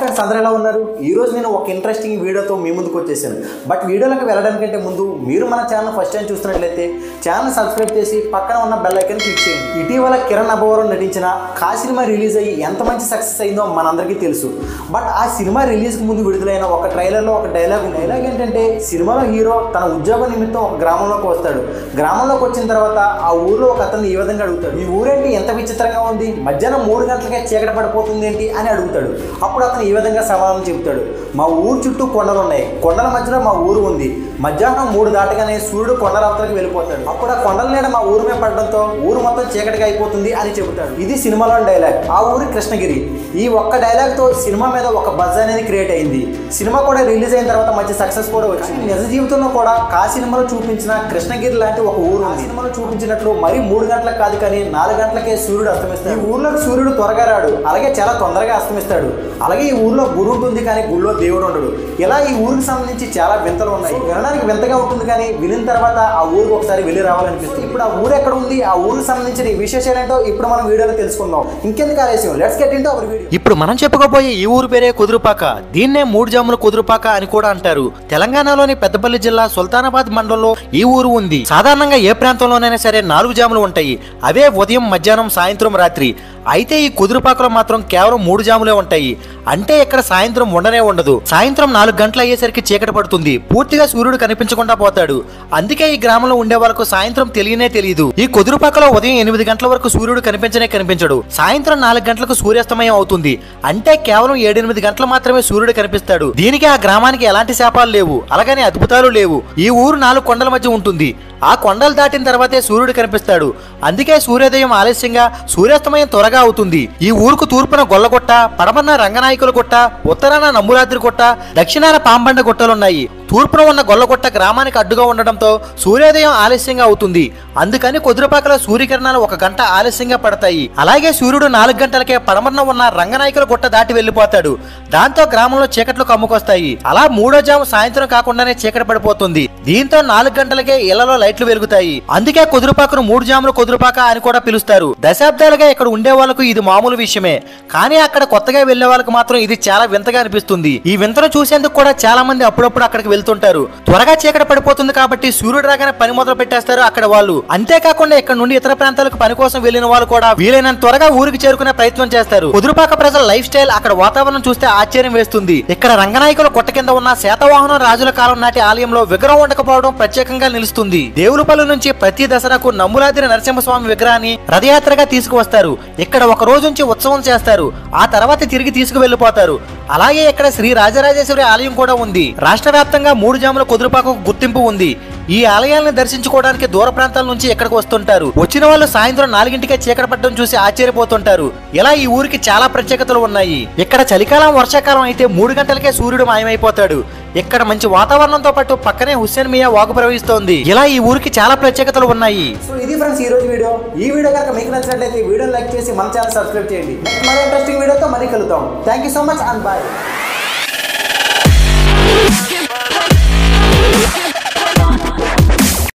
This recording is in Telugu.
ఫ్రెండ్స్ అందరూ ఎలా ఉన్నారు? ఈ రోజు నేను ఒక ఇంట్రెస్టింగ్ వీడియోతో మీ ముందుకు వచ్చేసాను. బట్ వీడియోలోకి వెళ్ళడానికంటే ముందు మీరు మన ఛానల్ ఫస్ట్ టైం చూస్తున్నట్లయితే ఛానల్ సబ్స్క్రైబ్ చేసి పక్కన ఉన్న బెల్ ఐకాన్ క్లిక్ చేయండి. ఇటీవల కిరణ్ అబ్బవరం నటించిన కా సినిమా రిలీజ్ అయ్యి ఎంత మంచి సక్సెస్ అయిందో మనందరికీ తెలుసు. బట్ ఆ సినిమా రిలీజ్కి ముందు విడుదలైన ఒక ట్రైలర్లో ఒక డైలాగ్ ఏంటంటే సినిమాలో హీరో తన ఉద్యోగ నిమిత్తం ఒక గ్రామంలోకి వస్తాడు. గ్రామంలోకి వచ్చిన తర్వాత ఆ ఊర్లో ఒక అతన్ని ఈ విధంగా అడుగుతాడు, ఈ ఊరేంటి ఎంత విచిత్రంగా ఉంది, మధ్యాహ్నం 3 గంటలకే చీకటి పడిపోతుంది ఏంటి అని అడుగుతాడు. అప్పుడు అతను ఈ విధంగా సమాధానం చెబుతాడు, మా ఊరు చుట్టూ కొండలు ఉన్నాయి, కొండల మధ్యలో మా ఊరు ఉంది, మధ్యాహ్నం 3 దాటగానే సూర్యుడు కొండల అవతలకి వెళ్ళిపోతాడు, అప్పుడు ఆ కొండల నీడ మా ఊరు మీద పడడంతో ఊరు మొత్తం చీకటిగా అయిపోతుంది అని చెబుతాడు. ఇది సినిమాలోని డైలాగ్. ఆ ఊరు కృష్ణగిరి. ఈ ఒక్క డైలాగ్తో సినిమా మీద ఒక బజ్ అనేది క్రియేట్ అయింది. సినిమా కూడా రిలీజ్ అయిన తర్వాత మంచి సక్సెస్ కూడా వచ్చింది. నిజ జీవితంలో కూడా కా సినిమాలో చూపించిన కృష్ణగిరి లాంటి ఒక ఊరు ఉంది. సినిమాలో చూపించినట్లు మరి 3 గంటలకు కాదు కానీ 4 గంటలకే సూర్యుడు అస్తమిస్తాడు. ఈ ఊర్లోకి సూర్యుడు త్వరగా రాడు, అలాగే చాలా తొందరగా అస్తమిస్తాడు. అలాగే ఈ ఊర్లో గుడి ఉంటుంది కానీ గుడిలో దేవుడు ఉండడు. ఇలా ఈ ఊరికి సంబంధించి చాలా వింతలు ఉన్నాయి. వినడానికి వింతగా ఉంటుంది కానీ వినిన తర్వాత ఆ ఊరికి ఒకసారి వెళ్ళి రావాలనిపిస్తుంది. ఇప్పుడు ఆ ఊరు ఎక్కడ ఉంది, ఆ ఊరికి సంబంధించిన విశేషాలు ఏంటో ఇప్పుడు మనం వీడియోలో తెలుసుకుందాం. ఇంకెందుకు ఆలస్యం, let's get into our video. ఇప్పుడు మనం చెప్పుకోబోయే ఈ ఊరు పేరే కుదురుపాక. దీన్నే 3 జాముల కుదురుపాక అని కూడా అంటారు. తెలంగాణలోని పెద్దపల్లి జిల్లా సుల్తానాబాద్ మండలంలో ఈ ఊరు ఉంది. సాధారణంగా ఏ ప్రాంతంలోనైనా సరే 4 జాములు ఉంటాయి. అవే ఉదయం, మధ్యాహ్నం, సాయంత్రం, రాత్రి. అయితే ఈ కుదురుపాకలో మాత్రం కేవలం 3 జాములే ఉంటాయి. అంటే ఇక్కడ సాయంత్రం ఉండనే ఉండదు. సాయంత్రం 4 గంటలు అయ్యేసరికి చీకటి పడుతుంది, పూర్తిగా సూర్యుడు కనిపించకుండా పోతాడు. అందుకే ఈ గ్రామంలో ఉండే వాళ్ళకు సాయంత్రం తెలియనే తెలియదు. ఈ కుదురుపాకలో ఉదయం 8 గంటల వరకు సూర్యుడు కనిపించడు. సాయంత్రం 4 గంటలకు సూర్యాస్తమయం అవుతుంది. అంటే కేవలం 7-8 గంటలు మాత్రమే సూర్యుడు కనిపిస్తాడు. దీనికి ఆ గ్రామానికి ఎలాంటి శాపాలు లేవు, అలాగని అద్భుతాలు లేవు. ఈ ఊరు 4 కొండల మధ్య ఉంటుంది. ఆ కొండలు దాటిన తర్వాతే సూర్యుడు కనిపిస్తాడు. అందుకే సూర్యోదయం ఆలస్యంగా, సూర్యాస్తమయం త్వరగా అవుతుంది. ఈ ఊరుకు తూర్పున గొల్లగొట్ట, పడమన్న రంగనాయకుల గుట్ట, ఉత్తరాన నమ్ములాద్రి గుట్ట, దక్షిణాన పాంబండ గుట్టలున్నాయి. తూర్పున ఉన్న గొల్లగొట్ట గ్రామానికి అడ్డుగా ఉండడంతో సూర్యోదయం ఆలస్యంగా అవుతుంది. అందుకని కుదురుపాకలో సూర్యకిరణాలు 1 గంట ఆలస్యంగా పడతాయి. అలాగే సూర్యుడు 4 గంటలకే పడమరన ఉన్న రంగనాయకుల గుట్ట దాటి వెళ్లిపోతాడు. దాంతో గ్రామంలో చీకట్లు కమ్ముకొస్తాయి. అలా 3వ జాము సాయంత్రం కాకుండానే చీకటి పడిపోతుంది. దీంతో 4 గంటలకే ఇళ్లలో లైట్లు వెలుగుతాయి. అందుకే కుదురుపాకను 3 జాముల కుదురుపాక అని కూడా పిలుస్తారు. దశాబ్దాలుగా ఇక్కడ ఉండే వాళ్ళకు ఇది మామూలు విషయమే. కానీ అక్కడ కొత్తగా వెళ్లే వాళ్ళకి మాత్రం ఇది చాలా వింతగా అనిపిస్తుంది. ఈ వింతను చూసేందుకు కూడా చాలా మంది అప్పుడప్పుడు అక్కడికి వెళ్తుంటారు. త్వరగా చీకటి పడిపోతుంది కాబట్టి సూర్యుడు రాగానే పని మొదలు పెట్టేస్తారు అక్కడ వాళ్ళు. అంతేకాకుండా ఇక్కడ నుండి ఇతర ప్రాంతాలకు పని కోసం వెళ్లిన వాళ్ళు కూడా వీలైనంత త్వరగా ఊరికి చేరుకునే ప్రయత్నం చేస్తారు. కుదురుపాక ప్రజల లైఫ్ స్టైల్, అక్కడ వాతావరణం చూస్తే ఆశ్చర్యం వేస్తుంది. ఇక్కడ రంగనాయకుల కొట్ట కింద ఉన్న శాతవాహనం రాజుల కాలం నాటి ఆలయంలో విగ్రహం ఉండకపోవడం ప్రత్యేకంగా నిలుస్తుంది. దేవులపల్లి నుంచి ప్రతి దసరాకు నమ్ములాద్రి నరసింహస్వామి విగ్రహాన్ని రథయాత్రగా తీసుకువస్తారు. ఇక్కడ 1 రోజు నుంచి ఉత్సవం చేస్తారు. ఆ తర్వాత తిరిగి తీసుకువెళ్లిపోతారు. అలాగే ఇక్కడ శ్రీ రాజరాజేశ్వరి ఆలయం కూడా ఉంది. రాష్ట్ర వ్యాప్తంగా 3 జాముల కుదురుపాకకు గుర్తింపు ఉంది. ఈ ఆలయాలను దర్శించుకోవడానికి దూర ప్రాంతాల నుంచి ఇక్కడికి వస్తుంటారు. వచ్చిన వాళ్ళు సాయంత్రం 4 చీకటి పడడం చూసి ఆశ్చర్యపోతుంటారు. ఇలా ఈ ఊరికి చాలా ప్రత్యేకతలు ఉన్నాయి. ఇక్కడ చలికాలం, వర్షాకాలం అయితే 3 గంటలకే సూర్యుడు మాయమైపోతాడు. ఇక్కడ మంచి వాతావరణంతో పాటు పక్కనే హుస్సేన్ మియా వాగు ప్రవహిస్తోంది. ఇలా ఈ ఊరికి చాలా ప్రత్యేకతలు ఉన్నాయి. సో ఇది ఫ్రెండ్స్ ఈ రోజు వీడియో. ఈ వీడియో కనుక మీకు నచ్చినట్లయితే వీడియోని లైక్ చేసి మన ఛానల్ సబ్స్క్రైబ్ చేయండి. నెక్స్ట్ మరో ఇంట్రెస్టింగ్ వీడియోతో మళ్ళీ కలుద్దాం. Thank you so much and bye.